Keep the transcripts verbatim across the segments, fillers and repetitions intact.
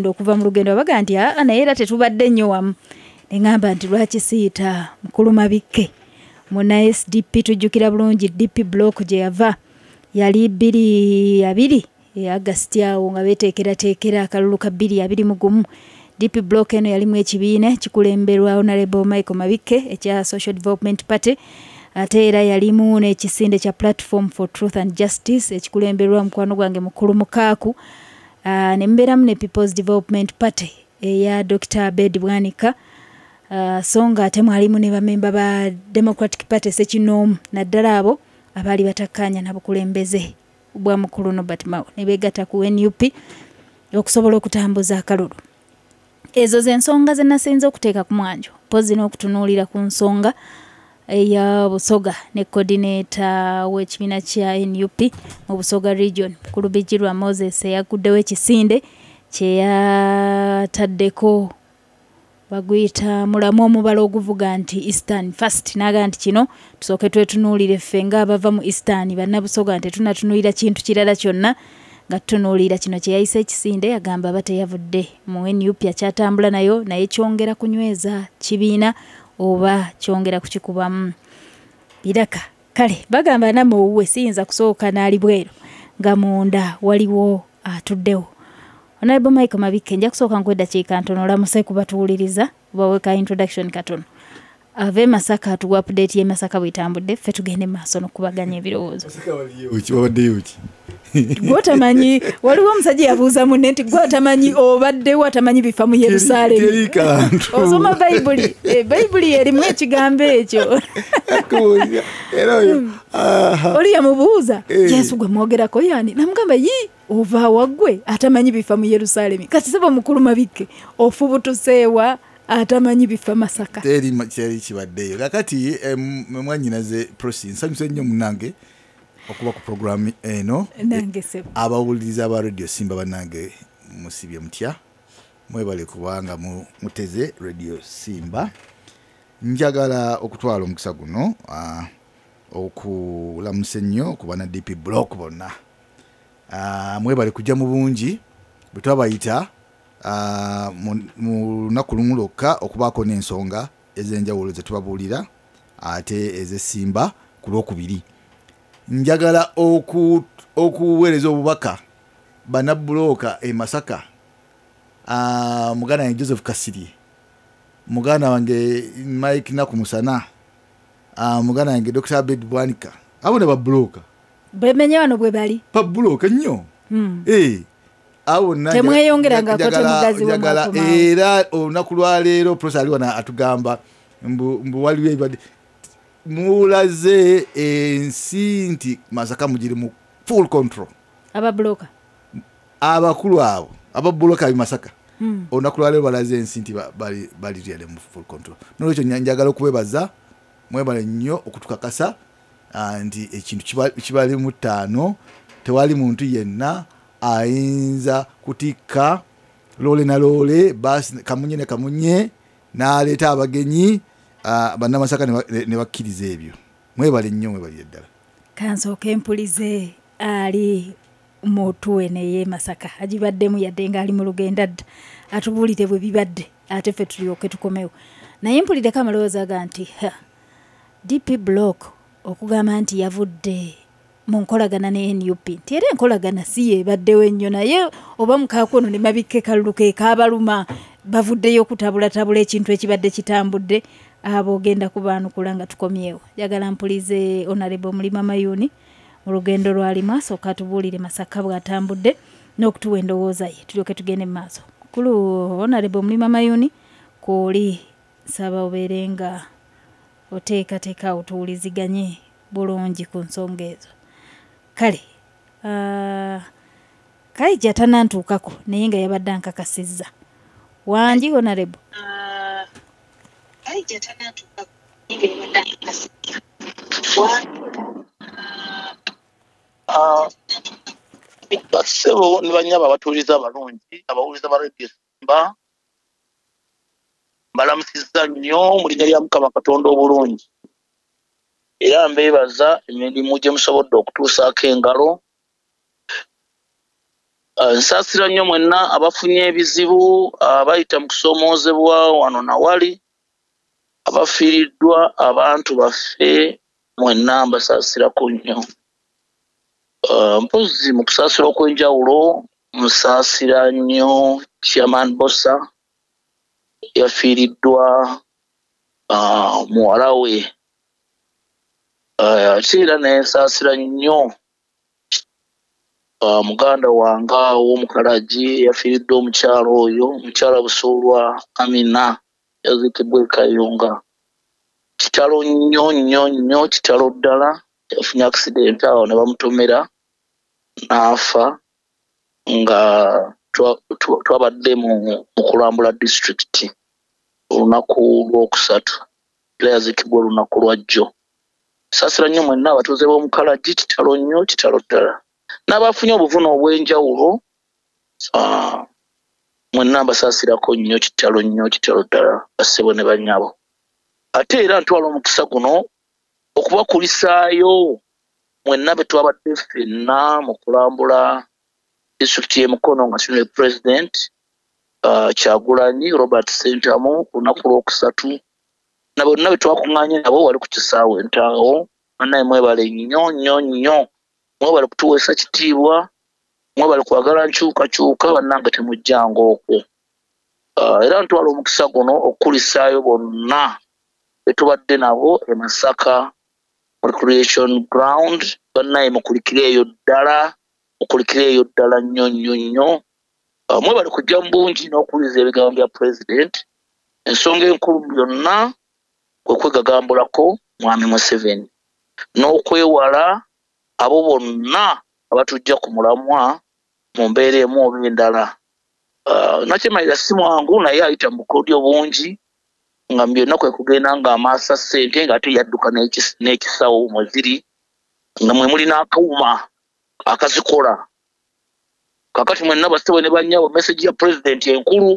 okuva mu lugendo baga nti aa naye era tetubadde nnyo wamu ne ngamba nti lwaki siyita mukulu Mabikke muna S D P tujjukira bulungi D P block gye yava yali bbiri abiri e August awo nga beteekerateekera akalulu ka bbiri abiri mu gumu. D P block eno yalimu ekibiina kikulemberwa Honorable Michael Mabikke ekya Social Development Party ate era yalimu n'ekisinde kya Platform for Truth and Justice ekikulemberwa mukwano gwange mukulu Mukaaku. Uh, ne mbeeramu ne People's Development Party eya Doctor Abed Bwanika. Uh, songa ate mwalimu ne bamemba ba Democratic Party Ssekinomu naddala abo abaali batakkaanya nabukulembeze bwa mukulu Norbert Mao ne beegatta ku N U P okusobola okutambuza akalulu. Ezo ze nsonga ze nasinze okuteeka ku mwanjo pozi n'okutunuulira ku nsonga eya Busoga ne coordinator w'ekibiina kya N U P mu Busoga region mukulu Bijirwa Moses eyaguddewo ekisinde kye yataddeko baguyita mulamu omubala oguvuga nti Eastern First naga nti kino tusooke twetunuulire ffe nga abava mu Eastern bannabusoga nti tunatunuulira kintu kirala kyonna nga tutunuulira kino kye yayisa ekisinde yagamba aba teyavudde mu N U P akyatambula nayo naye kyongera kunyweza kibiina oba kyongera kukikubamu biraka. Kale bagamba namwe wuwe siyinza kusooka n'ali bweru nga munda waliwo atuddewo. Honorable Michael Mabikke nja kusooka nkwedakiika ntono olamuse kubatuwuliriza bawe ka introduction katono ave Masaka atuwa update ye Masaka bwitambudde ffe tugende maaso n'okubaganya ebirowoozo. Masaka waliyo ki wabaddeyo ki Gwatamanyi waliwo omusajja yabuuza munne nti gwatamanyi obadde watamanyi bifa mu Yerusalemu osoma Bayibuli e Bayibuli erimu ekigambo ekyo era oyo oli yamubuuza Yesu gwe mwogerako yani namugamba yi ova waggwe atamanyi bifa mu Yerusalemu kati sebo mukulu Mabikke ofubutuseewa atamanyi bifa Masaka teri kyali kibaddeyo kakati mwanyinaze proceed nsanyuse nnyo munange okuba ku program eno nange sebo abawuliriza ba Radio Simba banange musibye mutya mwebale kubanga mu muteze Radio Simba njagala okutwala omukisa guno uh, okulamusa nnyo ku bana D P block bonna uh, mwebale kujja mu bungi bwe twabayita uh, mu lunaku lumu lwokka okubaako n'ensonga ez'enjawulo ze tubabuulira ate ez'essimba ku lwokubiri. Njagala oku okuweereza obubaka banabulooka e Masaka uh, mugana wange Joseph Kasirye mugana wange Mike Nakumusana uh, mugana wange Doctor Abed Bwanika abo ne babulooka bemenye wano bwe bali babulooka nnyo mm. eh abo na temweyongeranga ko temugazi w'omukoma era olunaku lwa leero professor ali wana atugamba mbu mbu waliwo ebadde mulaze ensi nti Masaka mugiri mu full control aba bloka abakulu abo aba bloka bi Masaka mm. olunaku lwa leero balaze ensi nti bali bali ryale mu full control nolwekyo njagala okubebaza mwebale nnyo okutukakasa nti ekintu kibali mu ttaano tewali muntu yenna ayinza kutika lole na lole basi kamunye ne kamunye n'aleeta abagenyi uh, banna Masaka ne bakkiriza ebyo mwebale nnyo mwebali eddala kansooka empulize ali mutuwe neye Masaka agibaddemu yadde nga ali mu lugenda dda atubuulire bwe bibadde ate ffe tulyoke tukomewo naye empulideko amalowooza ga nti D P block okugamba nti yavudde mu nkolagana ne N U P nti era enkolagana si yebaddewo ennyo naye oba Mukaaku ono ne Mabikke kalulu ke kaabaluma bavuddeyo okutabula tabula ekintu ekibadde kitambudde abo ogenda kubaanukula nga tukomyewo. Jagala mpulize Honorable Mulima Mayuni mu lugendo lwali maaso katubuulire Masaka bw'atambudde n'okutuwa endowooza ye tulyoke tugende mu maaso. Mukulu Honorable Mulima Mayuni kooli nsaba obeere nga oteekateeka otuwuliziganye bulungi ku nsonga ezo. Kale uh, Kaija tanantuukako naye nga yabadde ankakasizza wangi Honorable uh, Kaija tanantuukako naye nga yabadde ankakasizza basebo ne banyaba abatuuliza abalungi abawuliza ba Radio Simba mbalamusizza nnyo mu linnya lya Mukama Katonda obulungi era mbeebaza emirimu gye musobodde okutuusaako engalo Nsaasira nnyo mwenna abafunye ebizibu abayita mu kusomoozebwa wano na wali abafiiriddwa abantu baffe mwenna mbasaasirako nnyo. Mpozi mu kusaasira okw'enjawulo nsaasira nnyo Chairman Bossa yafiiriddwa muwala we. Ate era nensaasira nnyo muganda wange w'omukalagi yafiiriddwa omukyalo oyo, omukyala Busoolwa Amina yaziikibwa e Kayunga. Kitalo nnyo nnyo nnyo, kitalo ddala. Yafunye accident awo ne bamutomera n'afa nga twabadde mu Kulambula district olunaku lwokusatu, era yaziikibwa olunaku lwa jjo. Nsaasira nnyo mwenna abatuuze b'omukalagi, kitalo nnyo, kitalo ddala. N'abafunye obuvune obw'enjawulo mwenna mbasaasirako nnyo, kitalo nnyo, kitalo ddala, bassebo ne bannyabo. Ate era ntwala omukisa guno okubakulisaayo mwenna be twabadde ffenna mu kulambula disitulikiti y'e Mukono nga senior president Kyagulanyi Robert Sentamu ku lunaku lwokusatu, na bonna be twakuŋŋaanye nabo wali ku kisaawe Ntaawo. Bannaye mwebale nnyo nnyo nnyo, mwebale kutuweesa kitiibwa, mwebale kwagala nkyukakyuka, bannange temujjanga okwo. Era ntwala omukisa guno okukulisaayo bonna be tubadde nabo e Masaka Recreation Ground. Bannaye mukulikireeyo ddala, mukulikireeyo ddala nnyo nnyo nnyo. Mwebale kujja mu bungi n'okuwuliriza ebigambo bya President. Ensonga enkulu yonna kwe kwegagambulako Mwami Museveni n'okwewala abo bonna abatujja ku mulamwa mu mbeera emu oba endala. Nakyemalira si mwangu naye ayita mu bukodyo bungi nga byonna kwe kugenda ng'amaasa ssente ng'ate yadduka n'ekisawo mwe ziri nga mwe muli n'akawuma akazikola. Kakati mwenna bassebo ne bannyabo, message ya President enkulu,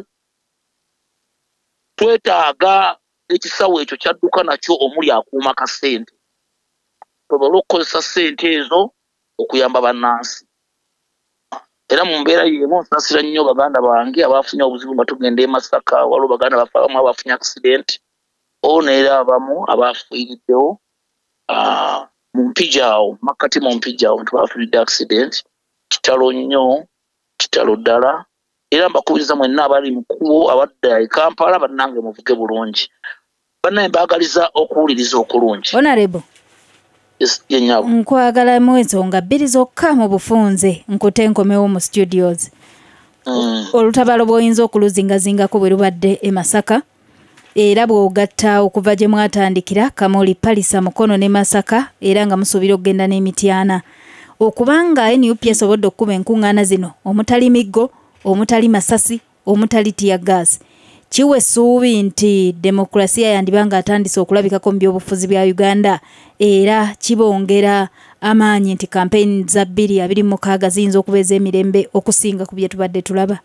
twetaaga ekisawo ekyo kyadduka nakyo omuli akuuma ka ssente, tobala okukozesa ssente ezo okuyamba bannansi. Era mu mbeera y'emu nsaasira nnyo baganda bange abaafunye obuzibu nga tugenda e Masaka, waliwo baganda baffe abamu abaafunye accident, ono era abamu abaafiiriddewo mu Mpijaawo, makkati mu Mpijaawo twafiiridde accident. Kitalo nnyo, kitalo ddala. Era mbakubiriza mwenna abali mu kkubo abadda e Kampala, bannange muvuge bulungi. Bannaye mbaagaliza okuwuliriza okulungi. Honorable, yennyabo nkwagala mu ensonga bbiri zokka mu bufunze nkute nkomewo mu studios. Olutabaalo bw'oyinza okuluzingazingako bwe lubadde e Masaka, era bw'ogatta okuva gye mwatandikira Kamoli, Palisa, Mukono ne Masaka, era nga musuubira okugenda n'Emityana, okubanga N U P esobodde okkuba enkuŋŋaana zino omutali miggo, omutali masasi, omutali tear gas, kiwe essuubi nti demokrasiya yandibanga atandise okulabikako mu byobufuzi bya Uganda, era kibongera amaanyi nti campaign za bbiri abiri mu mukaaga ziyinza okuba ez'emirembe okusinga ku bye tubadde tulaba.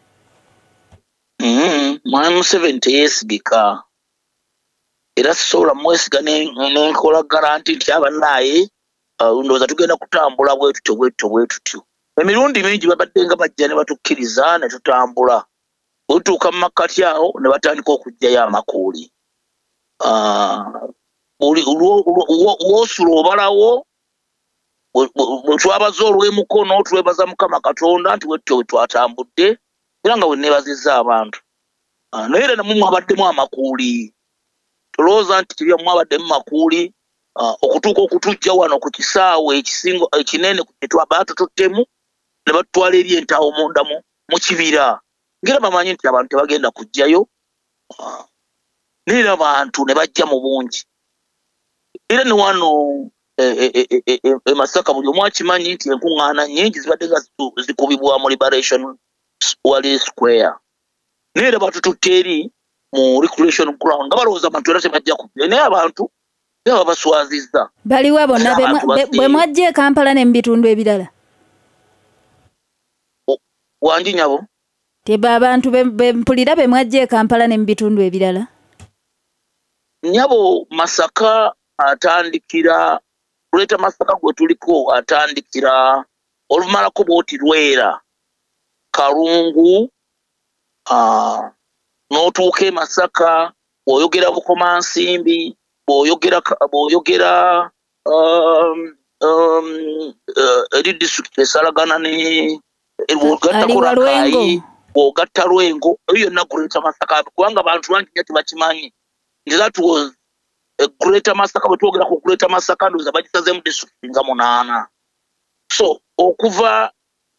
Mwami Museveni teyeesigika, era sisobola mwesiga n'enkola garanti nti abanaaye ndowooza tugenda kutambula bwe tutyo bwe tutyo bwe tutyo. Emirundi mingi babadde nga bajja ne batukkiriza ne tutambula, bwe tutuuka mu makkati awo ne batandika okuggyayo amakuuli. W'osula obalawo, bwe twabaza olw'e Mukono twebaza Mukama Katonda nti bwe tutyo bwe twatambudde, era nga bwe neebazizza abantu. Naye era namwe mwabaddemu amakuuli, tolowooza nti tebya mwabaddemu makuuli okutuuka okutujja wano ku kisaawe ekisingo ekinene kye twaba tututtemu ne batutwala eri Entaawo munda mu kibira, ngera bamanyi nti abantu tebagenda kujjayo, n'era abantu ne bajja mu bungi. Era ne wano e Masaka buli omu akimanyi nti enkuŋŋaana nnyingi zibadde nga zikubibwa mu Liberation Wali Square, n'era batututte eri mu Recreation Ground nga balowooza abantu era tebajja kujja, naye abantu era babaswazizza. Baliwa bonna bwe mwajja e Kampala ne mu bitundu ebirala? Wangi nyabo? Teba abantu be mpulira be mwajja e Kampala ne mu bitundu ebirala? Nyabo, Masaka atandikira, tuleeta Masaka gwe tuliko atandikira olumalako bwoti Lwera. Kalungu uh, n'otuuka e Masaka bw'oyogera Bukomansimbi bw'oyogera bw'oyogera um, um, uh, eri district esalagana ne bw'ogattako Rakai bw'ogatta Lwengo eyo yonna Greater Masaka kubanga abantu bangi nnyo tebakimanyi nti that was a Greater Masaka bwe twogera ku Greater Masaka ndowooza bagisazeemu district nga munaana. So okuva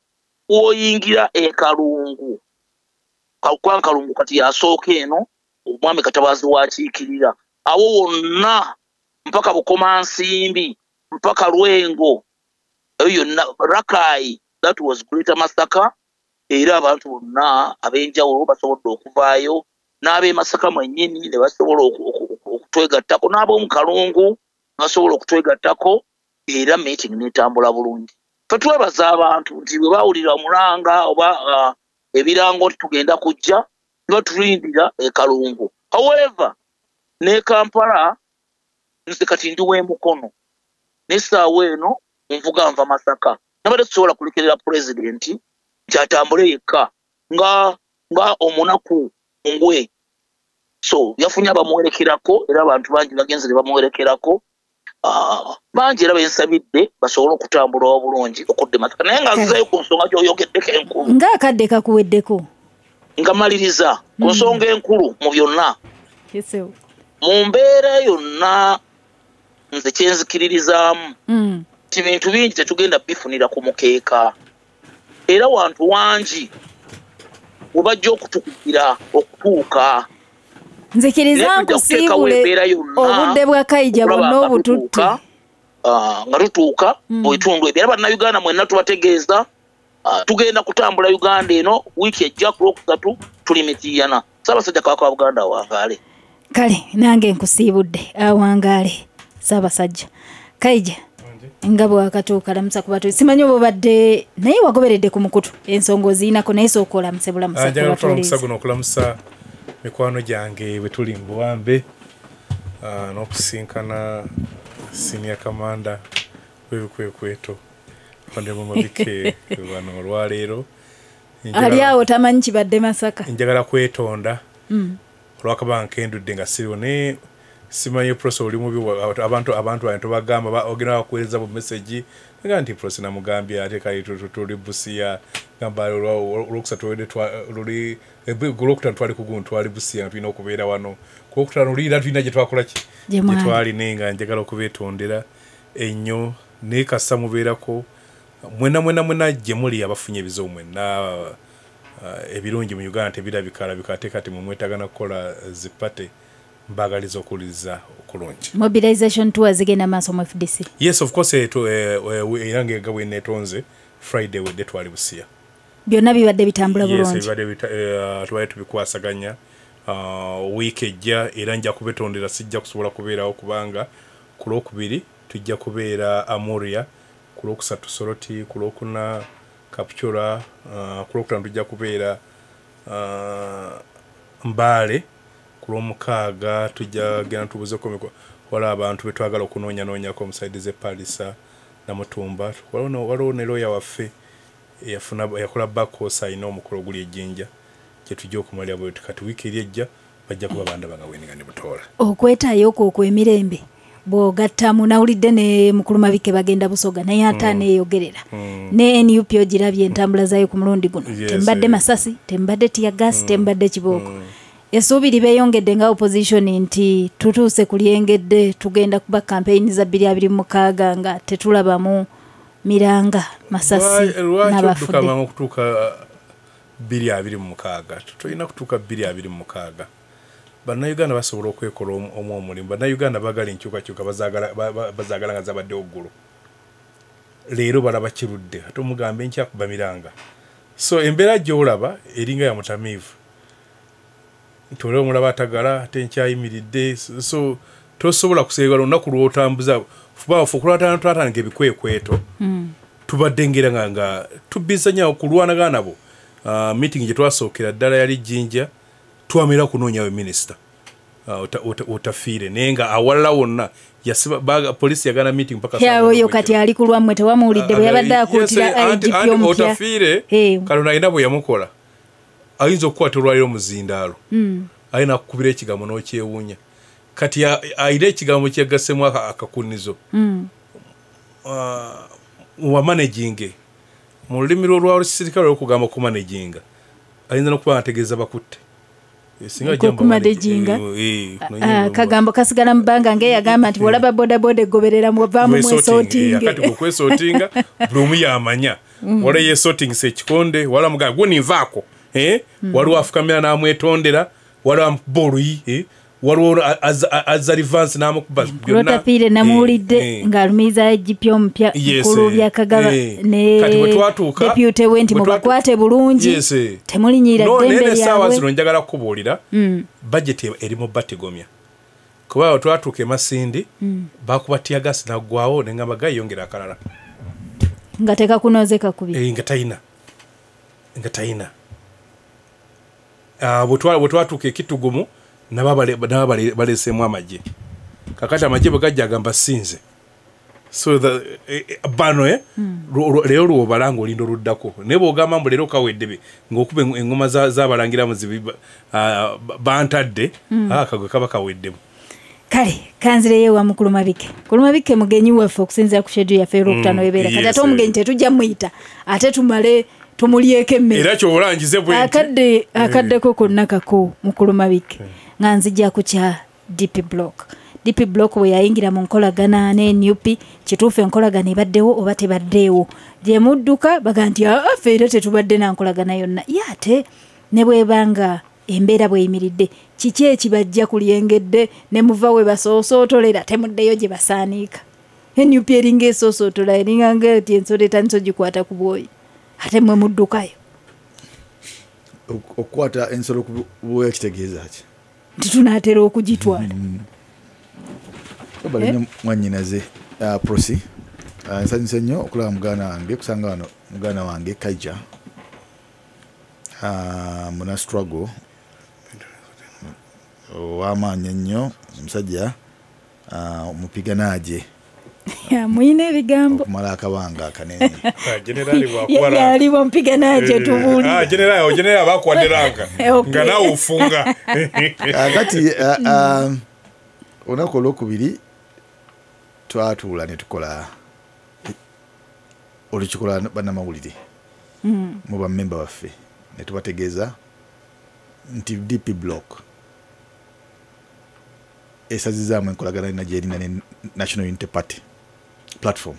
oyingira e Kalungu Kalukwan Kalungu kati yasooka eno omwami Katabazi wakiikirira awo wonna mpaka Bukomansimbi mpaka Lwengo eyo yonna Rakai that was Greater Masaka era abantu bonna ab'enjawulo basobodde okuvaayo n'ab'e Masaka mwennyini ne basobola okutwegattako n'ab'omu Kalungu basobola okutwegattako era meeting n'etambula bulungi. Fe twebaza abantu nti bwe baawulira Mulanga oba uh, ebirango tugenda kujja ne batulindira e Kalungu. However ne Kampala nze kati ndi w'emukono n'essaawa eno nvuga nva Masaka nabadde tusobola kulekerera pulezidenti nti atambule yekka nga nga omunaku ngwe. So yafunye abamuwerekerako era abantu bangi bagenze ne bamuwerekerako uh, bangi era bensabidde basobole okutambula obulungi okudde Masaka naye nga nzeeyo ku nsonga gy'oyogeddeko enkulu ng'akadde kakuweddeko nga maliriza ku nsonga enkulu mu byonna yesewo mu mbeera yonna nze kyenzikiririzaamu mm. ti bintu bingi tetugenda bifunira ku mukeeka era wantu wangi we bajja okutukugira okutuuka nzikiriza nkusiibule obudde bwa Kaija bwonna obututte uh, nga tutuuka mm. bwetundu ebyo era bannayuganda mwenna tubategeeza uh, tugenda kutambula Uganda eno wiiki ejja ku Lwokusatu tuli Mityana. Ssaabasajja Kabaka wa Buganda awangaale. Kale nange nkusiibudde awangaale Ssaabasajja. Kaija nga bwakatuuka lamusa ku batuuze simanyi oba obadde naye wagoberedde ku mukutu ensonga oziinako naye sooka olamuse bulamusa ku batuuze. Guno okulamusa mikwano gyange bwe tuli mu buwambe uh, n'okusinkana senior commander w'ebikwekweto Fande Mumabike wano olwaleero ali awo tamanyi kibadde Masaka njagala kwetonda mm. olwakaba nkendudde nga siriwo ne simanyi proso oli mubi abantu abantu bantu bagamba ogenda bakuweereza bu message nga nti proso namugambye ate kali tuli Busia gamba olwokusatu wede luli Olwokutaano twali kugundu twali Busia tulina okubeera wano Olwokutaano luli tulina gye twakola ki gye twali nenga njagala okubeetondera ennyo ne kasa mubeerako mwena mwena mwena gye muli abafunye ebizo mwenna uh, ebirungi mu Uganda tebirabikala bikate kati mu mwetagana kukola zipate mbagaliza okuliza okulungi. Mobilization tours zigenda maaso mu F D C. Yes, of course eto erange gawe netonze Friday wedde twali Busia. Byonna bibadde bitambula bulungi. Yes, bibadde twali tubikwasaganya uh, week ejja era nja kubetondera sijja kusobola kubeerawo kubanga ku Lwokubiri tujja kubeera Amuria, ku Lwokusatu Soroti, ku Lwokuna Kapchora, uh, ku Lwokutaano tujja kubeera uh, Mbale, ku Lwomukaaga tujja genda tubuzeko wala abantu betwagala okunoonya noonya ko omusaidize ze Palisa na Mutumba. Waliwo waliwo ne lawyer waffe yafuna yakola bakosa ino omukolo guli ejjinja kye tujja okumalira bwe kati wiiki eri ejja bajja kuba banda banga weninga ne butola okwetaayo okwo okwemirembe bw'ogatta munawulidde ne Mukulumabike bagenda Busoga naye ate neeyogerera mm. ne N U P ogirabye entambula zaayo ku mulundi guno yes, tembadde yeah. Masasi tembadde Tiagas mm. tembadde Kibooko mm. esuubiri beeyongedde nga opposition nti tutuuse ku lyengedde tugenda kuba campaign za bbiri abiri mu mukaaga nga tetulabamu Miranga Masasi n'abafudde lwaki okutuuka bbiri abiri mu mukaaga tulina kutuuka bbiri abiri mu mukaaga bannayuganda basobola okwekola omu omulimu bannayuganda bagala enkyukakyuka bazaagala nga zabadde oggulu leero balaba kirudde ate omugambe nkyakuba Miranga so embeera gy'olaba eringa ya mutamiivu nti olaba omulaba atagala ate nkyayimiridde so tosobola kuseera olunaku lw'otambuza fubafu okulwatandika ebikwekweto mm. tubadde ngera nga nga tubizanya okulwanagana nabo uh, meeting gye twasookera ddala yali Jinja twamera kunoonyawo minisita otafiire naye nga awalala wonna yasiba polisi yagana meeting mpaka oyo kati ali ku lwammwe tewamuwulidde bwe yabadde akuutira I G P omupya otafiire kalona ayina bwe yamukola ayinza okukwata olwaliro muzindaalo ayina kukubira ekigambo n'okyewuunya kati ayina ekigambo kyegassemu akakunizo wa managing mu lulimi lwa lusirikale olw'okugamba ku managinga ayinza n'okuba ategeeza bakutte kumadejinga kagambo kasigala mu bbanga ng'eyagamba nti bw'olaba bodaboda egoberera muvaamu mwesotinga kwesotinga buli omu yamanya wala yesotingisa ekikonde wala mugamba gwe ninvaako waliwo afukamira n'amwetondera wala boluyi waliwo azza rivansi n'amukuba lotafiire namuwulidde ng'alumiriza I G P omupya mukulu byakagaba ne deputy we nti mubakwate bulungi temulinnyirira ddembe lyabwe essaawa zino njagala kukubuulira bajeti erimu bategomya kuba twatuuka emasindi bakuba tiyagasi naggwawo nengamba gayongera akalala nga tekakunoze kakubi nga tayina nga tayina bwe twatuuka ekitugumu naba baleseemu amagye kakati amagye bwe gajja agamba sinze so bano leero lwobala ng'olinda oluddako naye bw'ogamba mbu leero kawedde ng'okuba engoma z'abalangiramu bantadde akagwe kaba kaweddemu kale kanzireyo wa mukulu mabike mukulu mabike mugenyi waffe okusinziira ku shedu yaffe olwokutaano webeera kati ate omugenyi tetujja muyita ate tumale tumulyeko emmere era kyobulangize bwenti akadde akaddeko konna kako mukulu mabike nga nzijja ku kya D P block D P block bwe yayingira mu nkolagana ne N U P kituufu enkolagana ebaddewo oba tebaddeewo gye mudduka baga nti affe era tetubadde na nkolagana yonna ye ate ne bwebanga embeera bweyimiridde kiki ekibajja kulyengedde ne muva we basoosootolera temuddeyo gye basaaniika N U P eringa esoosootola eringa ngati ensolo etandise gikwata ku bwoyi ate mwe muddukayo okukwata ensolo ku bwoyi kitegeeza ki nti tunaatera okugitwala obalinyo mwannyinaze prosi nsanyusa nnyo okulaba muganda wange kusanga wano muganda wange Kaija muna struggle ow'amaanyi ennyo omusajja omupiganaje muyina ebigambo okumala akabanga akanene yali bwompiganaje tubuulire generali bakwaderanga nga nawe ofunga kati olunaku olwokubiri twatuula ne tukola olukikola bannamawulire mu bammemba baffe ne tubategeeza nti D P block esazizaamu enkolagana erina gyerina ne National Unity Party platform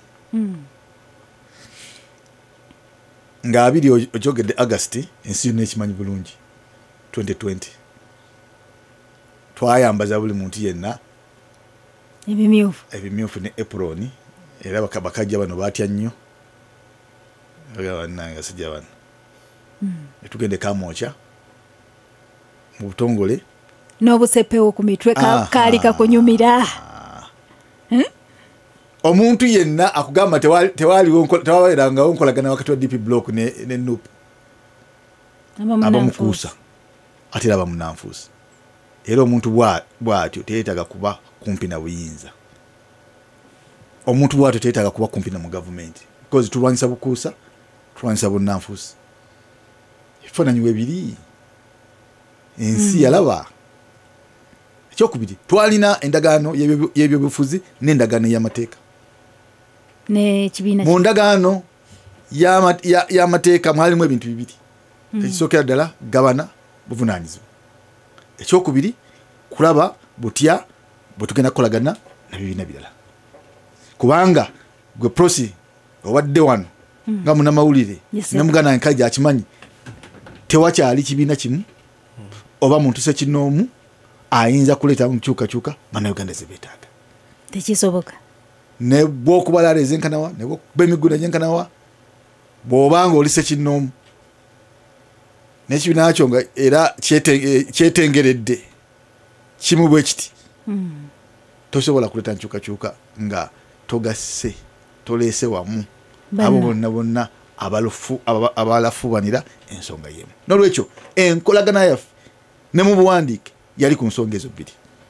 nga abiri ogyogedde August ensi yonna ekimanyi bulungi twenty twenty twayambaza buli muntu yenna ebimyufu ebimyufu ne apron era bakajja bano batya nnyo bannanga sijja bano netugende Kamwokya mu butongole n'obusepewo ku mitwe kaali kakunyumira omuntu yenna akugamba tewaaliwo tewabeerangawo nkolagana wakati wa D P block ne N U P abamukuusa ate era abamunanfuusa era omuntu bw'atyo teyeetaaga kuba kumpi na buyinza omuntu bw'atyo teyeetaaga kuba kumpi na mu gavumenti because tulwanyisa bukuusa tulwanyisa bunnanfuusi ebifaananyi weebiri ensi yalaba ekyokubiri twalina endagaano y'ebyobufuzi n'endagaano y'amateeka mu ndagaano y'amateeka mwalimu ebintu bibiri ekisookera ddala gabana buvunaanyizibwa ekyokubiri kulaba butya bwe tugenda kukolagana na bibiina birala kubanga gwe prosi obadde wano nga munnamawulire ne muganda wange Kaija akimanyi tewakyali kibiina kimu oba muntu sekinnoomu ayinza kuleeta mukyukakyuka bannayuganda ze beetaaga tekisoboka ne bw'okuba laala ezenkanawa ne bw'okuba emigunda gyenkanawa bw'obanga oli sekinnoomu n'ekibiina kyo nga era kyetengeredde kimu bwe kiti tosobola kuleeta nkyukakyuka nga togasse toleese wamu abo bonna bonna abalafubanira ensonga y'emu n'olwekyo enkolagana yaffe ne mu buwandiike yali ku nsonga ezo bbiri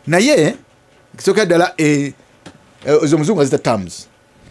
naye kisoka ddala e ezo muzungu azita terms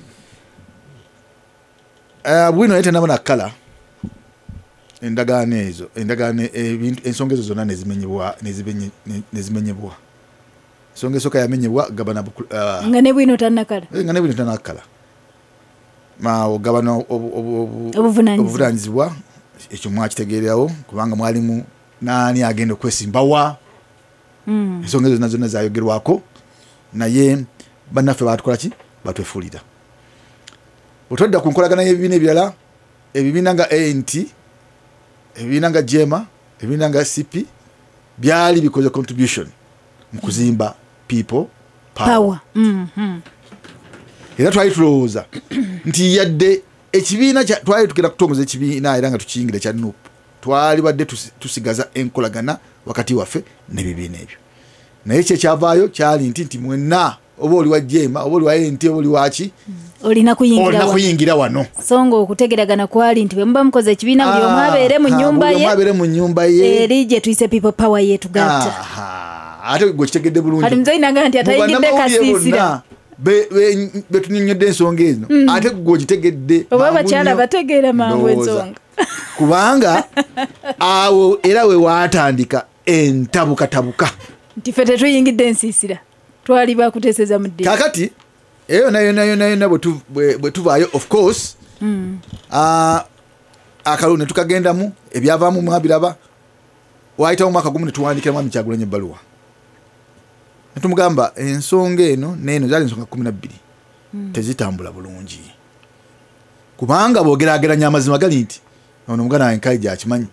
uh, bwino yete nabona kala endagaano ezo endagaano ebintu ensonga ezo zonna nezimenyebwa nezibenye nezimenyebwa ensonga esoka yamenyebwa gabana uh, nga ne bwino tannakala nga ne bwino tannakala ma ogabana obuvunanyizibwa ekyo mwakitegeerawo kubanga mwalimu nani agenda okwesimbawa mm. ensonga ezo zonna zayogerwako naye bannaffe batukola ki batwefuulira bwetwadda ku nkolagana y'ebibiina ebirala ebibiina nga A N T ebibiina nga Jema ebibiina nga C P byali bikoze contribution mu kuzimba people power, power. Mm -hmm. era twali tulowooza nti yadde ekibiina twali tugenda kutongoza ekibiina era nga tukiyingira kya N U P twali badde tusigaza enkolagana wakati waffe n'ebibiina ebyo naye kyekyavaayo kyali nti nti mwenna oba oli wa Jema oba oli wa A N T oba oli waki olina kuyingira kuyingira wano songa okutegeragana kwali nti bwe muba mukoze ekibiina buli omu abeere mu nnyumba ye abeere mu nnyumba ye eri gye tuyise people power yetugatta ate gwe kitegedde bulungi kati muzayinanga nti atayingidde kasiisira betunyonyodde ensonga ezo ate gwe kitegedde oba abakyala bategeera mangu ensonga kubanga awo era we waatandika entabukatabuka nti ffe tetuyingidde ensiisira twali bakuteeseza mu ddiini kakati eyo nayo nayo nayo nabo bwe tuvaayo of course mm. uh, akalulu ne tukagendamu ebyavaamu mwabiraba waayitamu mwaka gumu ne tuwandikira Mwami Kyagulanyi ebbaluwa ne tumugamba ensonga eno neeno zaali ensonga kumi na bbiri mm. tezitambula bulungi kubanga boogeraageranya amazima gali nti ono omuganda wange Nkaija akimanyi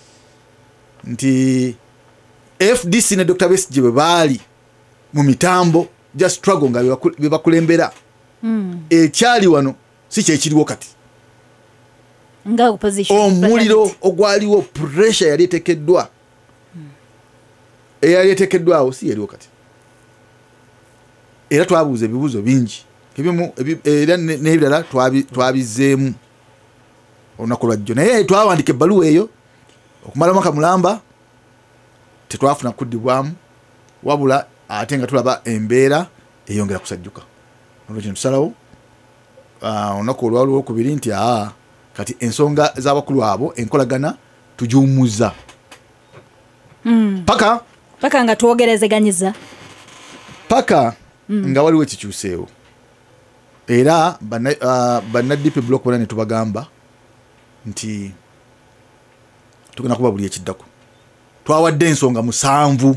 nti F D C ne Doctor Besigye bwe baali mu mitambo just struggle nga bebakulembera mm. ekyali wano si kyekiriwo kati nga opposition omuliro ogwaliwo pressure yali etekeddwa mm. eyali etekeddwawo si yaliwo kati era twabuuza ebibuuzo bingi ebimu era n'ebirala twabizeemu olunaku lwajjo naye twawandika ebbaluwa eyo okumala mwaka mulamba tetwafuna kuddibwamu wabula ate nga tulaba embeera eyongera kusajjuka olwekyo tusalawo olunaku olwali olwokubiri nti aa kati ensonga z'abakulu abo enkolagana tugiwummuza mm. paka paka nga twogerezeganyiza paka mm. nga waliwo ekikyuseewo era banna D P block bona ne tubagamba nti tugenda kuba buli ekiddako twawadde ensonga musanvu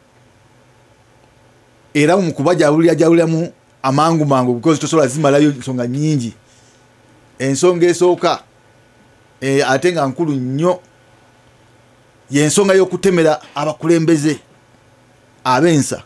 era mu kubajabulira jabuliramu amangu mangu because tosobola zimalayo ensonga nyingi ensonga esooka e, ate nga nkulu nnyo y'ensonga y'okutemera abakulembeze abensa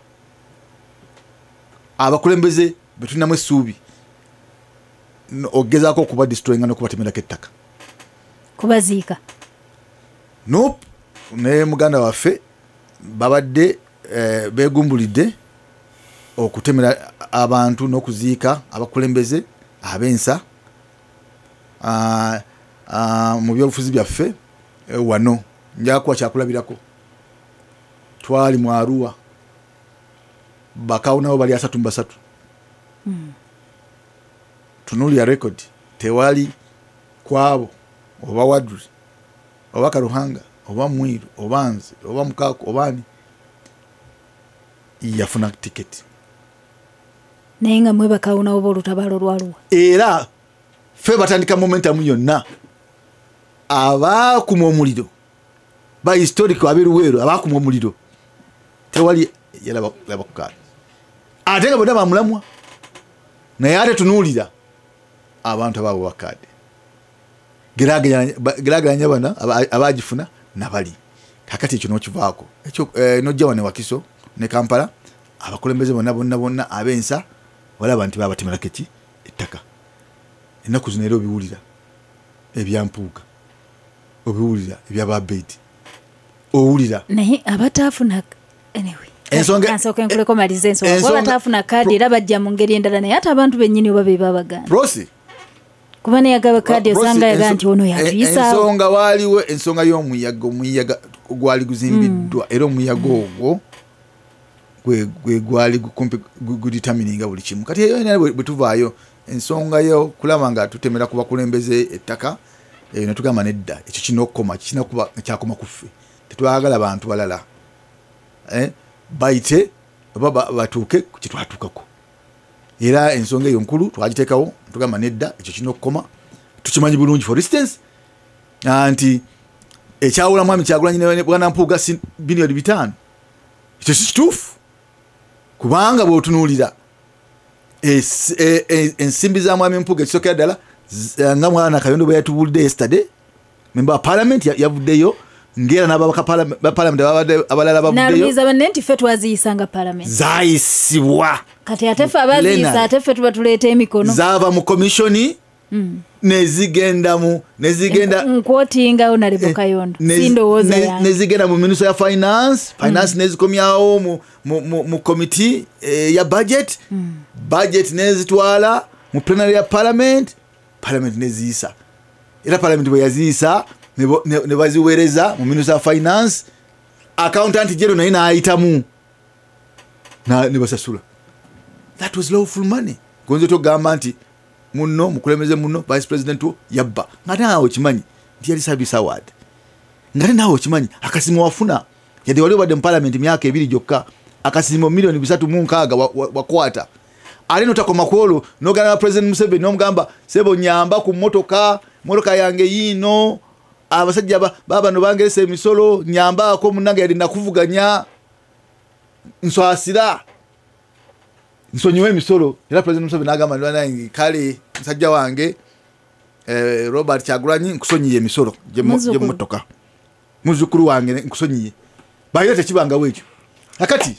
abakulembeze betulinamu essuubi ogezaako okuba destroyinga n'okubatemerako ettaka kubaziika nope ne muganda waffe babadde eh, begumbulidde okutemera abantu n'okuziika abakulembeze abensa uh, uh, mu byobufuzi byaffe eh, wano njakuwa kyakulabirako twali mu Arua bakawo nabo bali asatu mu basatu mm. tunuulira record tewali kwabo oba Wadri oba Karuhanga oba Mwiru oba Nze oba Mukaako oba ani yafuna tiketi naye nga mwe bakawunawo oba olutabaalo lwaluwa era ffe batandika momentum yonna abaakuma omuliro ba historic abeeruweero abaakuma omuliro tewali yalaba ku kaali ate nga bonna bamulamwa naye ate tunuulira abantu abaabo bakaade geraageranya bana abaagifuna nabali kakati ekyo n'okivaako ekyo nojja wane Wakiso ne Kampala abakulembeze bonna bonna bonna abensa walaba nti babatemerako eki ettaka ennaku zino era obiwulira ebyampuuga obiwulira ebyababeeti owulira naye abataafuna anyway ensonga ansooka enkuleko maliza ensonga abataafuna kaadi era bajja mu ngeri endala naye ate abantu bennyini oba be babagana prosi kuba ne yagaba kaadi osanga yaga nti ono yatuyisaawo ensonga waaliwo ensonga y'omuyaga omuyaga gwali guzimbiddwa era omuyaga ogwo gwe gwe gwali gudetermininga buli kimu kati eyo bwe tuvaayo ensonga yo kulaba nga tutemera kuba kulembeze ettaka eyo ne tugamba nedda ekyo kino okukoma kina kuba kyakoma kuffe tetwagala abantu balala eh bayite baba batuuke ku kitwatuukako era ensonga eyo nkulu twagiteekawo tugamba nedda ekyo kino okukoma tukimanyi bulungi for instance anti ekyawula mwami Kyagulanyi ne Bwana Mpuuga bilioni bitaano ekyo si kituufu kubanga bw'otunuulira ensimbi za mwami Mpuuga ekisokera ddala nga mwana Kayondo bwe yatubulidde yesterday member wa parliament yavuddeyo ngera n'ababaka parliament abalala bavuddeyo nalumiza banne nti ffe twaziyisanga parliament zaayisibwa kati ate ffe abaziyisa ate ffe tuba tuleeta emikono zaava mu komishoni nezigenda mu nezigenda nkwotinga Honorable Kayondo sindowooza yange nezigenda mu minister ya finance finance nezikomyawo mu mu mu committee ya budget budget nezitwala mu plenary ya parliament parliament neziyisa era parliament bwe yaziyisa ne baziweereza mu minister ya finance accountant general naye n'ayitamu ne basasula that was lawful money gonzo togamba nti muno mukulembeze muno vice president yabba ngate nawe kimanyi nti yali service award ngate nawe kimanyi akasimo wafuna yade wali wadde mu parliament myaka ebiri jokka akasimo milioni bisatu mu nkaaga wakwata ali notakoma kwolo nogana president Museveni nomugamba sebo nyamba ku motoka motoka yange yino abasajja baba no bangerese emisolo nyamba ko munange yali nakuvuganya nswasira nsonyiwe emisolo era president Museveni agamba nange kale nsajja wange eh, Robert Kyagulanyi nkusonyiye emisolo je motoka muzukuru wange nkusonyiye bayira tekibanga wekyo akati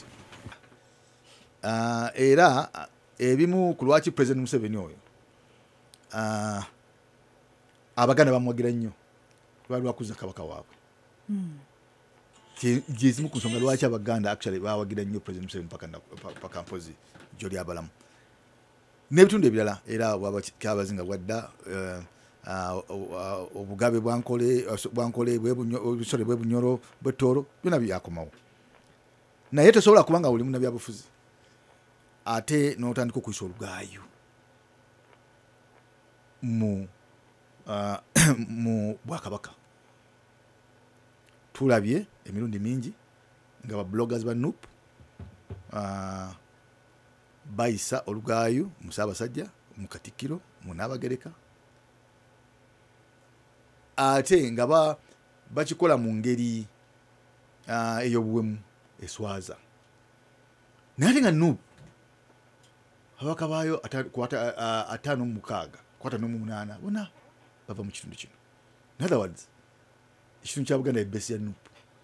uh, era ebimu ku lwaki president Museveni oyo uh, abaganda bamwagira nnyo lwali lwakuza kabaka waabwe mm. jezimu ku nsonga lwaki abaganda actually bawagira nnyo president Museveni paka paka mpozi joli abalamu n'ebitundu ebirala era bwabazinga bwadda obugabe bwankole bwankole bwebusole bwebunyoro bwetoro byonna byakomawo naye tosobola kubanga oli muna byabufuzi ate n'otandika okuyisa olugaayo mu mu bwakabaka tulabye emirundi mingi nga ba bloggers ba N U P uh, bayisa olugaayo Musaabasajja mu Katikkiro mu Naabagereka ate nga ba bakikola mu ngeri uh, ey'obuwemu eswaza naye nga N U P abaka baayo kwata uh, ataano mu mukaaga kwata no mu munaana bona bava mu kitundu kino in other words ekitundu kya Buganda ebesi ya N U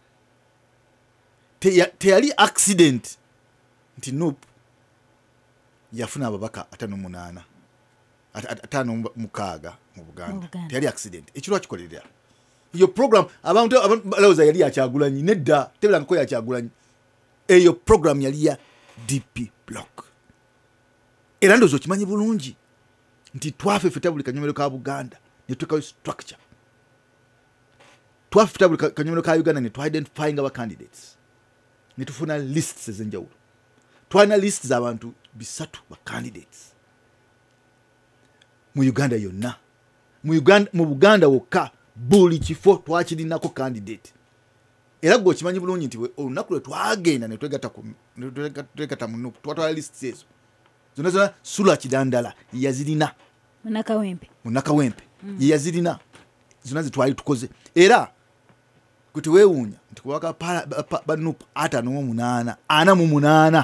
P teyali accident nti N U P yafuna ababaka ataano munaana ataano mukaaga mu Buganda teyali accident ekirwa kikolerera iyo program abantu balowooza yali ya Kyagulanyi nedda tebera nko ya Kyagulanyi eyo program yali ya D P block era ndozo kimanyi bulungi nti twafe feta buli kanyomero ka Buganda ne tuka structure twafe feta buli kanyomero ka Uganda ne to identifying our candidates ne tufuna lists ezenjawulo twana lists z'abantu bisatu ba candidates mu Uganda yonna mu Uganda mu Buganda wokka buli kifo twakirinako candidate era gwo kimanyi bulungi nti olunaku lwe twagenda ne twegata ku ne twegata mu twatwala lists ezo zonna zonna Sula Kidandala yazirina Munakawempe Munakawempe mm. yazirina zonna zitwali tukoze era kuti weewunya nti kubaka ba N U P ataano mu munaana ana mu munaana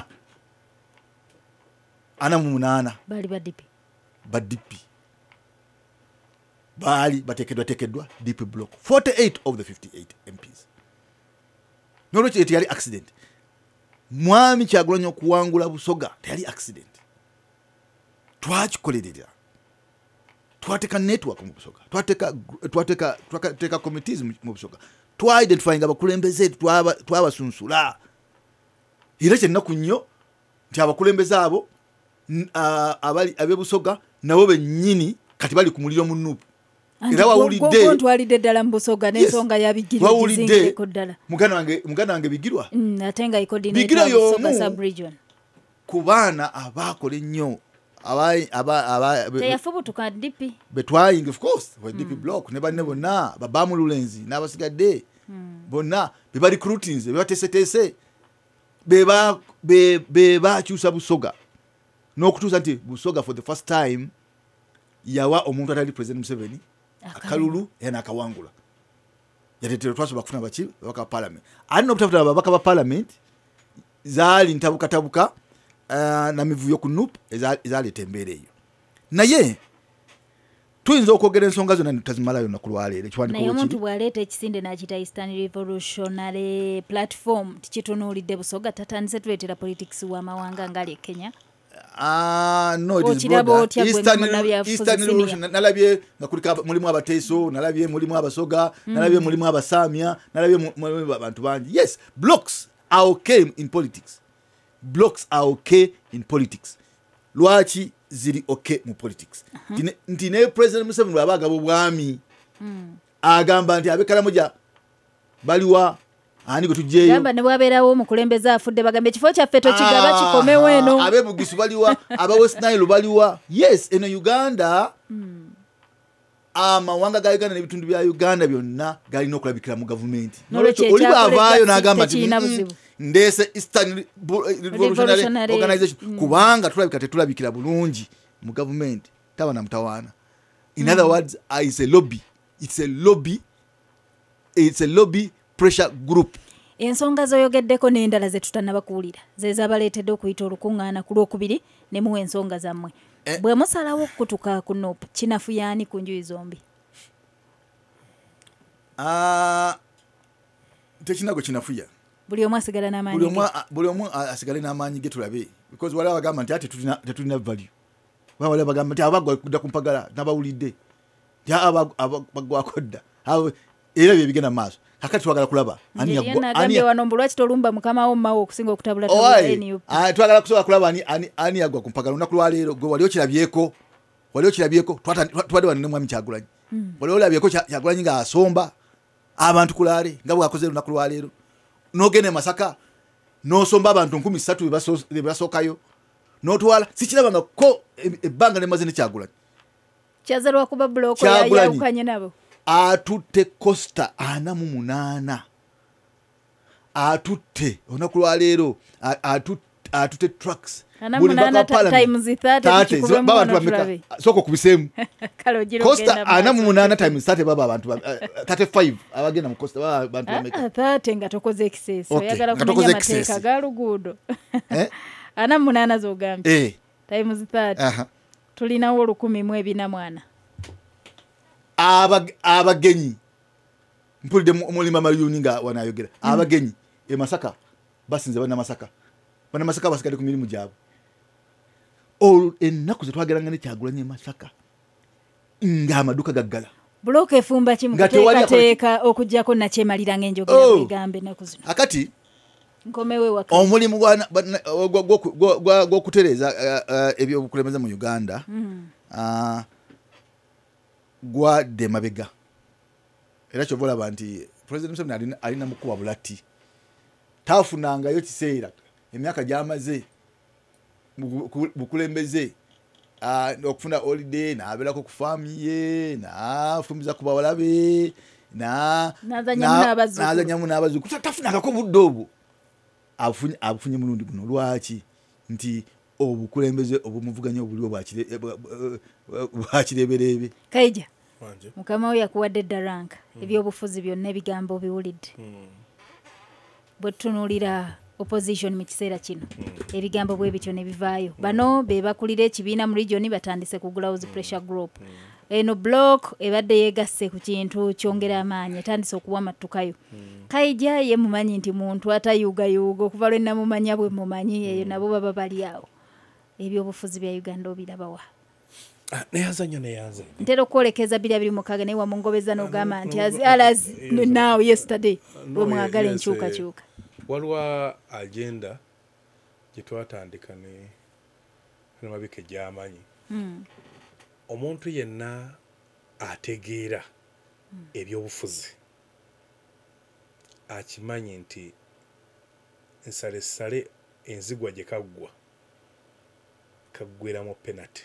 ana mu munaana bali ba D P ba D P bali batekedwa tekedwa D P block forty-eight of the fifty-eight M Ps nolo cheti yali accident mwami Kyagulanyi okuwangula Busoga teyali accident twakikolerera twateka network mu Busoga twateka twateka twateka committees mu Busoga twa identifying abakulembeze twaba twabasunsula ira kyenna kunnyo nti abakulembeze abo abali abe Busoga nabo bennyini kati bali ku muliro mu N U P era wawulidde ntwalidde ddala mu Busoga n'ensonga ya Bigirwa gizingireko ddala muganda wange muganda wange Bigirwa mm, ate nga coordinator Busoga sub-region ku baana abakola ennyo teyafubutuka D P betwayinga of course we D P block ne banne bonna babamu Lulenzi n'abasigadde bonna beba recruitings beba tese tese beba beba kyusa Busoga n'okutuusa nti Busoga for the first time yawa omuntu atali President Museveni akalulu yana akawangula yatetero twaso bakufuna baki baka parliament ani n'obutafuta ababaka ba parliament zaali ntabuka tabuka uh, na mivuyo ku N U P ezali tembeere eyo naye tuyinza okwogera ensonga zonna tazimalayo nakulwaleero ekiwandiiko naye omuntu bw'aleeta ekisinde n'akita Eastern Revolutionary Platform tikitunuulidde Busoga tatandise tuleetera politics w'amawanga ngali e Kenya. Ah no it is broader. Eastern Eastern Revolution nalabye nga kulika mulimu abateso nalabye mulimu abasoga mm. nalabye mulimu abasamya nalabye mulimu abantu bangi. Yes, blocks are okay in politics. Blocks are okay in politics. Lwachi ziri okay mu politics. Uh -huh. Ntine President Museveni abaga bwami mm. agamba nti abekala moja baliwa ani go tujeyo gamba ne bwabeerawo mukulembeze afudde bagambe kifo kyaffe tokigaba kikomewo eno abe bugisu baliwa aba West Nile baliwa. Yes, eno Uganda mm. amawanga ga Uganda n'ebitundu bya Uganda byonna galina okulabikira mu government nolwekyo oli bavaayo n'agamba nti ndese Eastern Revolutionary Organization mm. kubanga tulabika tetulabikira bulungi mu government taba na mtawana. In mm. other words, is a lobby. It's a lobby. It's a lobby pressure group. Ensonga zoyogeddeko n'endala ze tutanabakuulira ze zabaleetedde okuyita olukuŋŋaana ku lwokubiri ne muwa ensonga zammwe eh. bwe musalawo okutuka ku N O P kinafu yaani ku njuyi zombi? Uh, tekinago kinafuya buli omu asigala n'amaanyi buli omu buli omu asigale n'amaanyi ge tulabe because waliwo bagamba nti ate tulina tetulina value waliwo bagamba nti abagwa kudda ku mpagala n'abawulidde nti abagwako dda era bye bigenda maaso kakati twagala kulaba ani yagwa ani wanombo lwaki tolumba mukama wo mawo okusinga okutabula tabula N U P ah twagala kusobola kulaba ani ani ani yagwa ku mpagala unakulwa leero gwe waliyo kirabyeko waliyo kirabyeko twade wanene mwami Kyagulanyi waliyo labyeko Kyagulanyi nga asomba abantu kulale nga bwakoze unakulwa leero nogene Masaka no somba abantu nkumi ssatu bebasokayo notwala sikirabanga ko ebbanga nemaze ne Kyagulanyi kyazalwa kuba bloko ya yakanye nabo atutte Costa ana mu munana atutte onakulwa leero atutte atutte trucks buli baka times thirty baba abantu bameka soko kubisemu Costa ana mu munana times thirty baba abantu thirty-five abagenda mu Costa baba abantu bameka thirty nga tokoze kiseso yagala kumenya mateeka galugudo eh ana mu munana zogambye eh times thirty aha tulinawo olukumi mu ebina mwana aba abagenyi mpulide mulima mayuni nga wanayogera mm. abagenyi e Masaka basinze bana Masaka bana Masaka basigade ku mirimu gyabo o ennaku zetwageranga ne Kyagulanyi Masaka nga amaduka gaggala bloke efumba kimu kuteeka okujjako na kyemaliranga enjogera oh. kwigambe nakuzino akati nkomewe wakati omulimu gwa gwokutereza ebyo bukulembeza mu Uganda mm. uh, gwa de mabega era chovola banti President Museveni alina alina mukuba bulati tafunanga yo kiseera emyaka gyamaze bukulembeze ah okufuna holiday na abelako ku family na fumiza kuba walabe na nazanyamu nabazu kutafunanga ko buddobo afunye afunye mulundi guno lwaki nti obukulembeze obumuvuganya obuliwo bwakire bwakireberebe kaija mukama we yakuwadde daranka mm. ebyobufuzi byonna ebigambo biwulidde mm. bwe tunulira opposition mu kiseera kino mm. ebigambo bwe bityo ne bivaayo mm. bano be bakulira ekibiina mu region batandise kugulawo zi pressure group mm. eno block ebadde yegasse ku kintu kyongera amaanyi etandise okuwa mattukayo mm. kaija ye mumanyi nti muntu atayuga yugo kuva lwe namumanya bwe mumanyi eyo mm. nabo baba bali awo ebyobufuzi bya Uganda obirabawa Ah, neyazanya neyaze ntero kwolekeza bili abiri mukaga ne wa mungobeza no gama nti as alas now yesterday we mwagale nchuka chuka walwa agenda gitwatandika ne mabike jamanyi mm. omuntu yenna ategeera ebyobufuzi akimanyi nti nsalesale enzigwa gye kaggwa kaggweramu penalty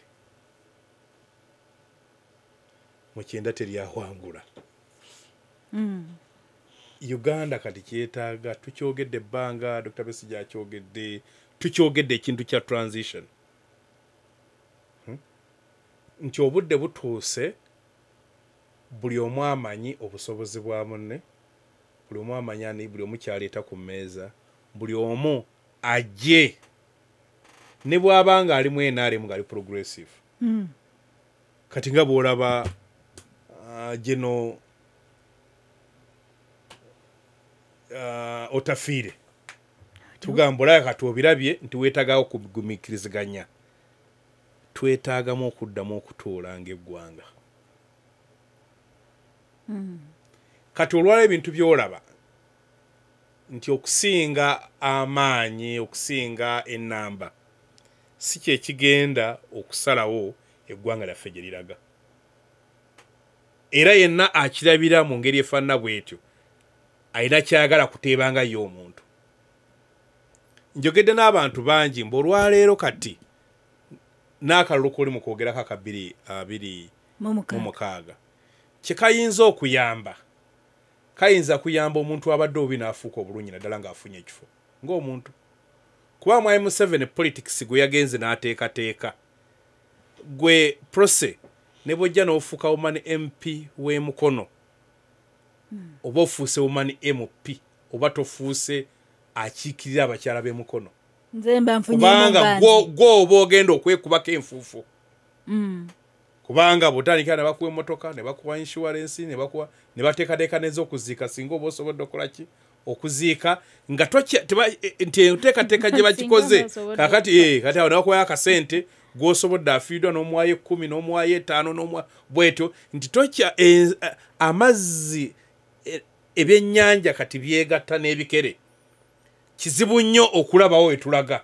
mu kyenda teryawangula. Mm. Uganda kati kyetaaga tukyogedde ebbanga Doctor Besigye akyogedde tukyogedde ekintu kya transition hmm? nti obudde butuuse buli omu amanyi obusobozi bwa munne buli omu amanyani buli omu kyaleeta ku mmeeza buli omu ajje ne bw'abanga ali mu N R M ngali progressive. Mm. Kati nga bw'olaba uh, geno uh, otafiire tugamba olaba kati obirabye nti weetaagawo kugumiikiriziganya twetaagamu okuddamu okutuula ng'eggwanga. Mm. Kati olwala ebintu by'olaba nti okusinga amaanyi okusinga ennamba si kye kigenda okusalawo eggwanga lyaffe gye liraga. Era yenna akirabira mu ngeri efaanana bw'etyo alina kyayagala kuteebanga ye omuntu. Njogedde n'abantu bangi mbu olwaleero kati n'akalulu koli mu kwogerako aka bbiri abiri mu mukaaga kye kayinza okuyamba kayinza kuyamba omuntu abadde obi n'afuuka obulungi naddala ng'afunye ekifo ng'omuntu kuba mu M seven politics gwe yagenze n'ateekateeka gwe prose ne bw'ojja n'ofuuka womani M P w'e Mukono hmm. oba ofuuse womani M P oba tofuuse akiikirira abakyala b'e Mukono kubanga gw'oba ogenda okwekubako enfuufu mm. kubanga bw'otandikira ne bakuwa emmotoka ne bakuwa insurance ne bakuwa ne bateekateeka n'ez'okuziika singa oba osobodde okukola ki okuziika nga nti enteekateeka gye bakikoze kakati eh, kati awo ne bakuwayo akasente gw'osobodde afiiddwa n'omuwayo ekkumi n'omuwayo etaano n'omuwa bwetyo nti tokya e, amazzi e, ebyennyanja kati byegatta n'ebikere kizibu nnyo okulabawo wetulaga.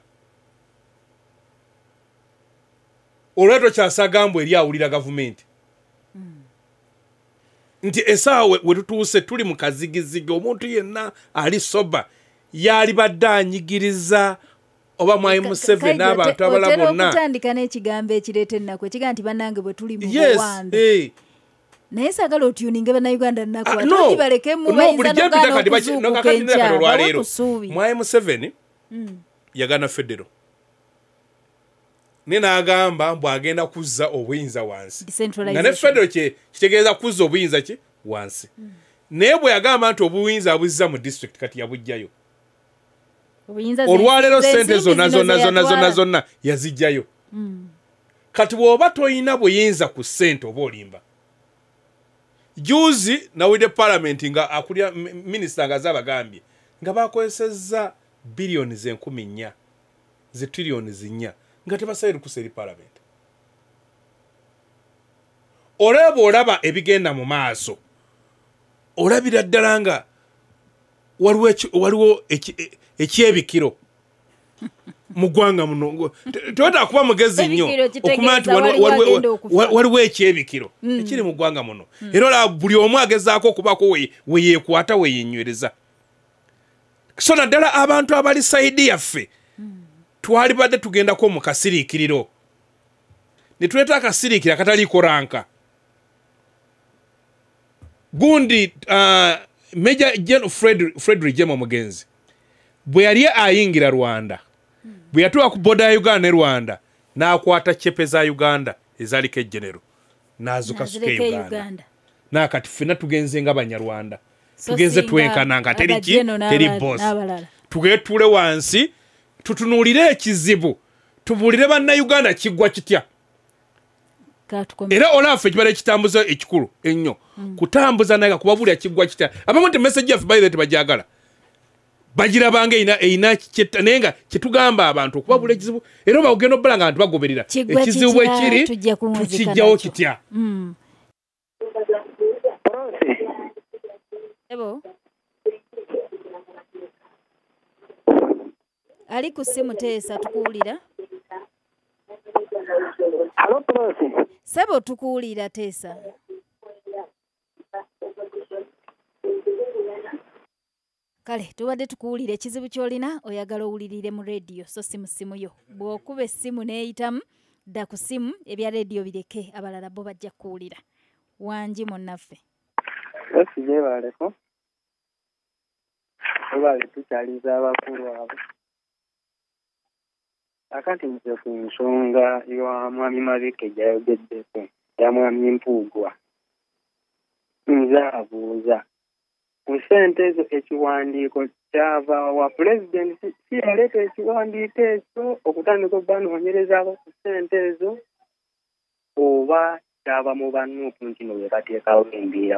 Olwetyo kyasagambwa eri awulira gavumenti mm. nti esaawa we tutuuse tuli mu kazigizigi omuntu yenna ali soba yali badde anyigiriza oba mu M seven n'abantu abala bonna okutandika n'ekigambo ekireeta ennaku ekiga nti bannange bwe tuli mu yes, buwanda hey. naye saagala otuuninge bannayuganda nnaku Ah, no. atibalekemu No, bulijjo mpita kati baki- no, kakati ndira kati olwaleero. kusuubi Mu M seven Mm. yagana federo ne n'agamba mbu agenda kuzza obuyinza wansi nga ne Decentralization. federo kye kitegeeza kuzza obuyinza ki wansi naye bwe yagamba nti obuyinza abuzza mu district kati yabujjayo Obuyinza olwaleero ze- sente ze- zonna zino zonna ze zonna zonna yatwala. zonna yazijjayo Mm. kati bw'oba toyina buyinza ku ssente oba olimba. Juzi nawulidde palamenti nga akulira m- minisita nga zabagambye nga bakozesezza biliyoni zenkumi nnya ze triliyoni zinnya nga tebasabire kusa eri palamenti. Olaba olaba ebigenda mu maaso olabira ddala nga waliwo eki- waliwo eki- e- ekyebikiro mu ggwanga muno toyota kuba mugezi nnyo Ebikiro kitegeeza okumanya nti waliwo waliwo- waliwo- agenda okufa. wa- waliwo ekyebikiro ekiri mu ggwanga muno era olaba buli omu agezaako okubako we we yeekwata we yennywereza so naddala abantu abali sayidi yaffe twali badde tugendako mu kasiriikiriro ne tuleeta akasiriikiro akataliiko ranka gundi uh, Major General Fred, Frederick Jemo Mugenzi bwe yali ayingira Rwanda bwe yatuuka ku boda ya Uganda ne Rwanda n'akwata cepe za Uganda ezaliko ejjenero n'azukasuka Nazireka Uganda Uganda. nakati ffenna tugenze nga Banyarwanda So tugenze singa twenkana nga teri ki abajeno n'aba- teri boss n'abalala. tugetuule wansi tutunuulire ekizibu tubuulire bannayuganda kiggwa kitya Katukomye. era olaffe kibala ekitambuza ekikulu ennyo kutambuza naye kubabulira kiggwa kitya abamu nti message yaffe by the way tebajagala bagirabanga eyina eyina kyetta naye nga kyetugamba abantu okubabula ekizibu era oba ogenda obbala nga abantu bagoberera Kiggwa ekizibu kitya, ekiri tujja kunzika tukijjawo nakyo. kitya Mm. Pronsi. Ebo. Ali ku simu Teesa tukuwulira. Halo Pronsi. Sebo tukuwulira Teesa. kale tubadde tukuwulira ekizibu ky'olina oyagala owulirire mu rediyo so si mu simu yo bw'okuba essimu n'eyitamu dda ku simu ebya rediyo bireke abalala bo bajja kuwulira wangi munnaffe esijebaleko obale tukyaliza abakulu abo akati nze ku nsonga ya mwami Mabike gyayogeddeko ya mwami Mpuugwa nze abuuza ku ssente ezo ekiwandiiko kyava wa pulezidenti si yaleeta ekiwandiiko ekyo okutandika okubanoonyerezaako ku ssente ezo oba kyava mu bannuupu nti no bwe bateekawo embiira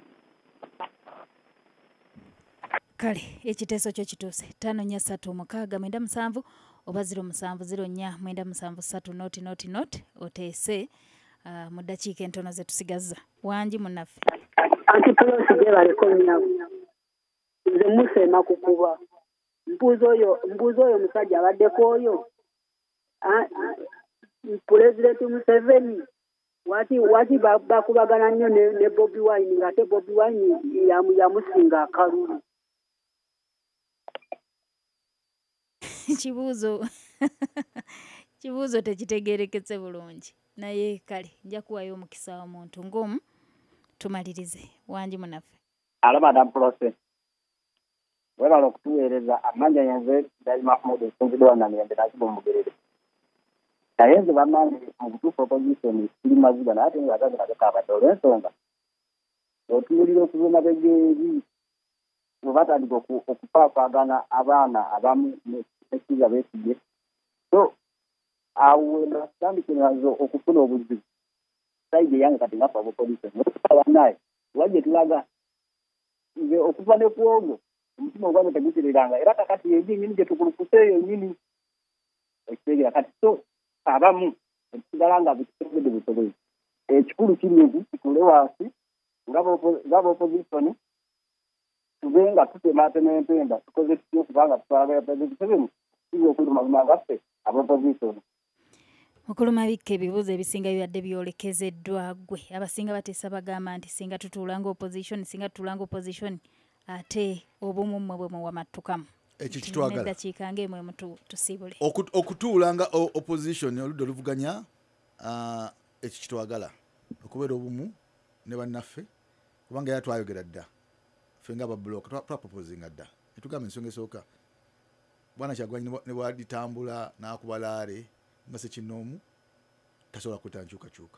kale ekiteeso kyo kituuse ttaano nnya ssatu mukaaga mwenda musanvu oba ziro musanvu ziro nnya mwenda musanvu ssatu noti noti noti oteese uh, mu ddakiika entono ze tusigazza wangi munnaffe anti polosi gyebaleko nnyabo nze musema kukuba mbuuza oyo mbuuza oyo musajja abaddeko oyo pulezidenti Museveni wati wati bakubagana nnyo ne, ne Bobi Wine ng'ate Bobi Wine yamusinga akalulu kibuuzo kibuuzo tekitegeereketse bulungi naye kale nja kuwayo omukisa omuntu ng'omu tumalirize wangi munaffe alo madam Prose webala okutuweereza amanja yanze Dali Mahmood esinzidwa na mirembe nakibo mugerere naye nze bannange mu butuufu opposition kiri maziga naye ate ngaagazi nageka abadde olw'ensonga otuwulira okuzuma begeeri bwe batandika okupaapaagana abaana abamu nekiza beesige so awo natandikirazo okufuna obuzibu saidi yange kati ngaffe abopposition bannaye wajje tulaga nze okuva ne ku ogwo omutima ogwange tegutiriranga era kakati yennyini gye tukulukuseeyo nyini ekitegeera kati so abamu ekisigala nga bitegedde busobozi ekikulu kiri nti tutule wansi ngaba opposition tube nga tutematema empenda tukoze tutyo kubanga tutwala President Museveni kiza okuluma bumangaffe ab'opposition. Mukulu Mabike ebibuuzo ebisinga bibadde byolekezeddwa gwe abasinga bateesa bagamba nti singa tutuulanga opposition singa tutuulanga opposition ate obumu mmwe bwe muwamattukamu ekyo kitwagala eddakiika ng'emwe mutu tusiibule okutuulanga opposition oludda oluvuganya ekyo kitwagala okubeera obumu ne bannaffe kubanga era twayogera dda ffe nga ababulooka twaproposinga dda netugamba ensonga esooka bwana Kyagulanyi ne bwaditambula n'akuba laale nga Ssekinoomu tasobola kweta nkyukakyuka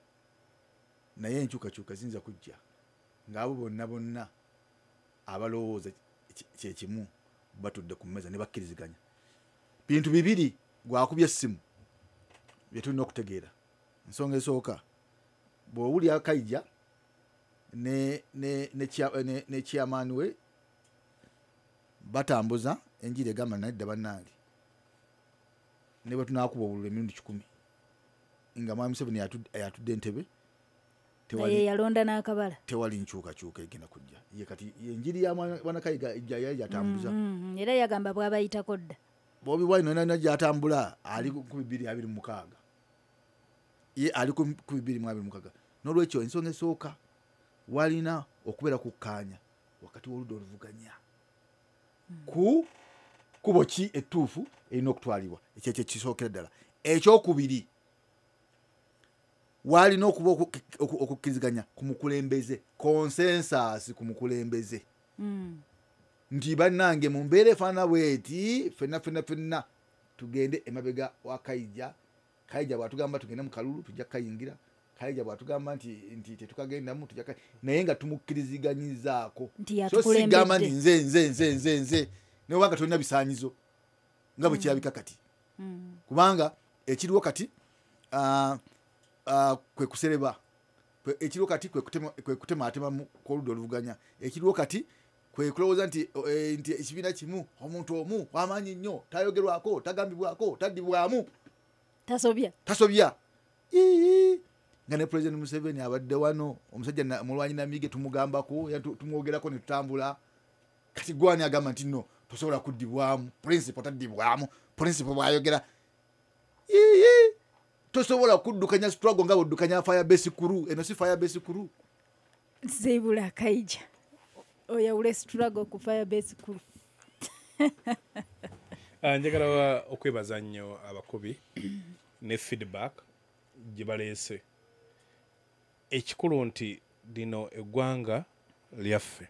naye enkyukakyuka ziyinza kujja ng'abo bonna bonna abalowooza kyekimu batudde ku mmeeza ne bakkiriziganya bintu bibiri gwakubya essimu bye tulina okutegeera ensonga esooka bw'owulya Kaija ne ne ne chairman we batambuza enjiri egamba nadda bannange ne bwe tunaakuba obululu emirundi kikumi nga mwami Museveni yatudde entebe tewali yalonda n'akabala tewali nkyukakyuka egenda kujja ye kati enjiri ya bwana Kayiga ejja yatambuza mm, era yagamba bw'abayitako dda Bobi Wine nana gyatambula ali ku bibiri abiri mu mukaaga ye ali ku bibiri mu abiri mu mukaaga n'olwekyo ensonga esooka walina okubeera kukkaanya wakati w'oludda oluvuganya ku kubo ki ettuufu erina okutwalibwa ekyo ekyo kisookera ddala ekyokubiri walina okuba okukkiriziganya ku mukulembeze consensus ku mukulembeze mm. nti bannange mu mbeera efaanana bweti fenna fenna fenna tugende emabega wa Kaija Kaija bwatugamba tugende mu kalulu tujja kayingira Kaija bwatugamba nti nti tetukagendamu tujja naye nga tumukkiriziganyizaako so sigamba nti nze nze nze nze nze ne wanga tulina bisaanyizo nga bwe kirabika kati mm. kubanga ekiriwo kati uh, uh, kwe kusereba ekiriwo kati kwe kutema kwe kutema atema k'oludda oluvuganya ekiriwo kati kwe kulowooza nti e, nti ekibiina kimu omuntu omu w'amaanyi nnyo tayogerwako tagambibwako taddibwamu tasobya tasobya ii nga ne President Museveni abadde wano omusajja mulwanyi Namige tumugambako tumwogerako ne tutambula kati gwani agamba nti no tosobola kuddibwamu principle taddibwamu principle bwayogera ii tosobola kuddukanya struggle nga boddukanya fire base crew eno si fire base crew Zebula Kaija oyawule struggle ku firebase crew. Njagala okwebaza nnyo abakubi ne feedback gye baleese. Ekikulu nti lino eggwanga lyaffe.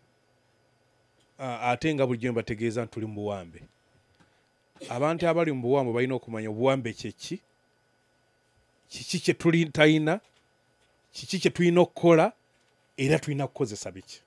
Ate nga bulijjo mbategeeza nti tuli mu buwambe. Abantu abali mu buwambe balina okumanya obuwambe kyeki, kiki kye tuli talina, kiki kye tulina okukola era tulina kukozesa biki.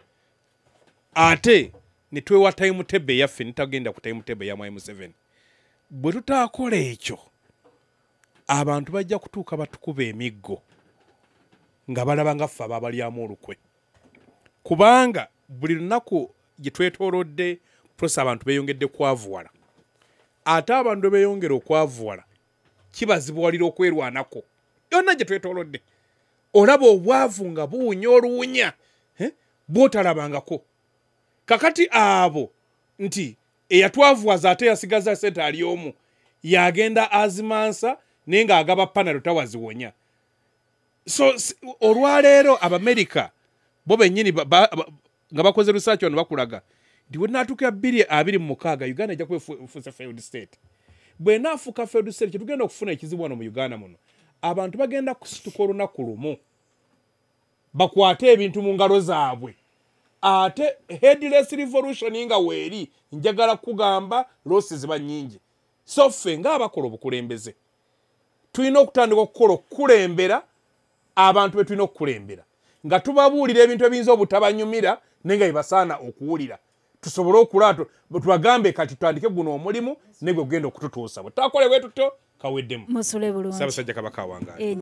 Ate ne twewa timetable yaffe nitagenda ku timetable ya M seven. Bwe tutaakola ekyo abantu bajja kutuuka batukuba emiggo nga balaba nga ffe ababalyamu olukwe. Kubanga buli lunaku gye twetoolodde prosa abantu beeyongedde kwavuwala. Ate abantu beeyongera okwavuwala kibazibuwalira okwerwanako. Yonna gye twetoolodde. Olaba obwavu nga buwunya oluwunya eh? Bw'otalabangako. Kakati abo nti eyatwavuwaza ate yasigaza sente ali omu yagenda azimansa naye ng'agaba panalo tawaziwonya. So olwaleero Abamerika bo bennyini nga bakoze research wano bakulaga nti bwe naatuukira bbiri abiri mu mukaaga Uganda ejja kuba efuuse failed state. Bwe naafuuka failed state kye tugenda okufuna ekizibu wano mu Uganda muno abantu bagenda kusituka olunaku lumu bakwate ebintu mu ngalo zaabwe. Ate headless revolution nga weeri njagala kugamba losses ziba nnyingi. So ffe ng'abakola obukulembeze tulina okutandika okukola okukulembera abantu be tulina okukulembera nga tubabuulira ebintu ebiyinza obutabanyumira naye nga bibasaana okuwulira tusobole okulaato tubagambe kati tutandike guno omulimu ne gwe gugenda okututuusa. Bwe tutakola bwe tutyo kaweddemu. Musule bulungi. Ssaabasajja Kabaka wangaali.